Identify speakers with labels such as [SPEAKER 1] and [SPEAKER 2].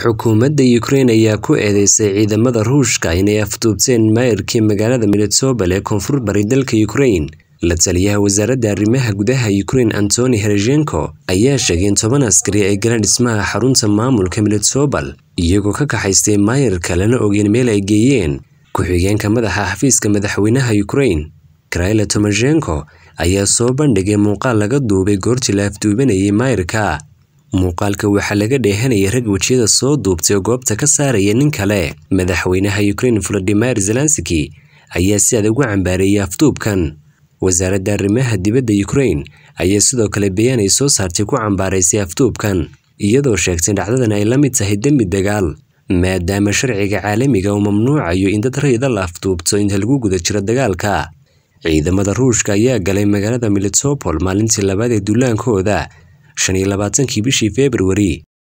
[SPEAKER 1] Xukuumadda Ukraine ayaa ku eedeysay ciidamada Ruushka inay afduubteen maayarkii magaalada Melitopol ee koonfur bari dalka Ukraine. La taliyaha wasaaradda arrimaha gudaha Ukraine Antony Herezhenko ayaa sheegay in 10 askari ay galeen dhismaha xarunta maamulka Melitopol iyagoo ka kaxaystay maayarka lana ogeyn meel ay geeyeen. Ku-xigeenka madaxa xafiiska madaxweynaha Ukraine Kirill Tymoshenko ayaa soo bandhigay muuqaal laga duubay goortii la afduubanayay maayarka. Muuqaalka waxaa laga dheehanayay rag wajiyada soo duubtay oo goobta ka saaraya nin kale. Madaxweynaha Ukraine Volodymyr Zelensky ayaa si adag ugu cambaareeyay afduubkan. Wasaaradda arrimaha dibadda Ukraine ayaa sidoo kale bayaan ay soo saartay ku cambaaraysay afduubkan, iyadoo sheegtay dhacdadan ay la mid tahay dembi dagaal, maadaama sharciga caalamiga uu mamnuucayo in dad rayid la afduubto inta lagu guda jiro dagaalka. Ciidamada Ruushka ayaa galay magaalada Melitopol maalintii labaad ee duulaankooda 25 bishii February.